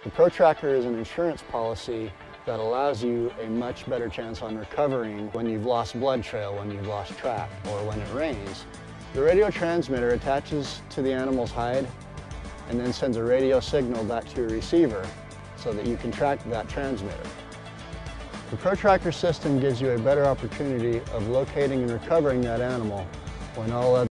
The ProTracker is an insurance policy that allows you a much better chance on recovering when you've lost blood trail, when you've lost track, or when it rains. The radio transmitter attaches to the animal's hide and then sends a radio signal back to your receiver so that you can track that transmitter. The ProTracker system gives you a better opportunity of locating and recovering that animal when all other